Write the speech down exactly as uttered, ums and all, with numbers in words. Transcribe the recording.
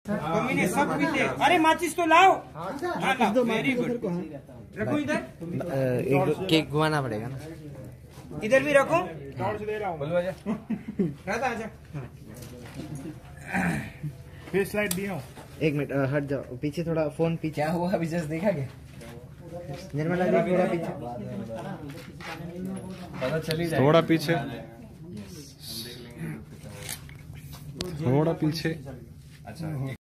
Mummy ने सब पीते। अरे माचिस तो लाओ। हाँ लाओ, वेरी गुड। रखो इधर। एक केक घुमाना पड़ेगा ना। इधर भी रखो। बोलो आजा। राधा आजा। फेस लाइट दिया हूँ। एक मिनट हट जाओ, पीछे थोड़ा फोन पीछे। क्या हुआ अभी जस्ट देखा क्या? निर्मला जी थोड़ा पीछे, पता चली जाए। थोड़ा पीछे, थोड़ा पीछे। अच्छा।